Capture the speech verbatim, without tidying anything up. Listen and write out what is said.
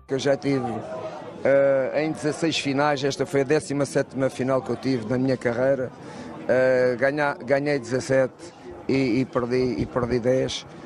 que eu já tive uh, em dezasseis finais. Esta foi a décima sétima final que eu tive na minha carreira. Uh, ganha, ganhei dezassete e, e, perdi, e perdi dez.